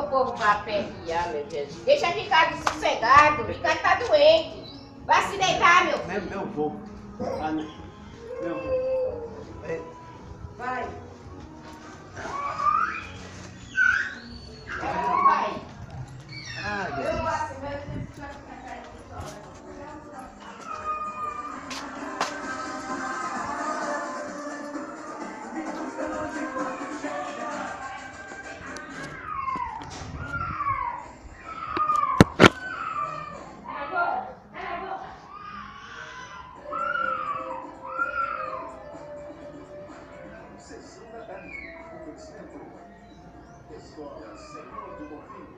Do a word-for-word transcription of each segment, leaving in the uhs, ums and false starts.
o povo vai aperrear, meu Jesus. Deixa Ricardo sossegado. Ricardo tá doente. Vai se deitar, meu filho. Meu, meu vô. Ah, meu vô. É. Vai. Vai. Ah, Eu Deus. vou assim, mas eu tenho que ficar aqui só. Escola Senhor do Bonfim.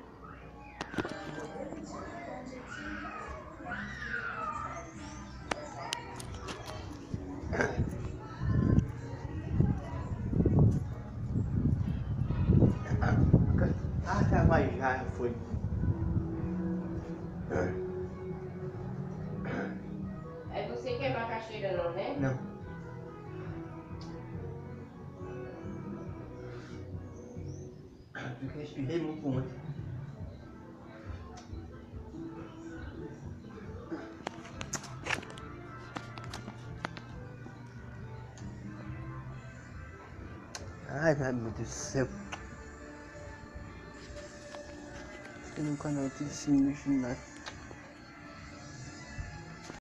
Ah, já vai, já foi. Aí você quer macaxeira não, né? Não. Porque eu espirrei muito ontem. Ai, meu Deus do céu. Tem um canal de ensino de ginástica.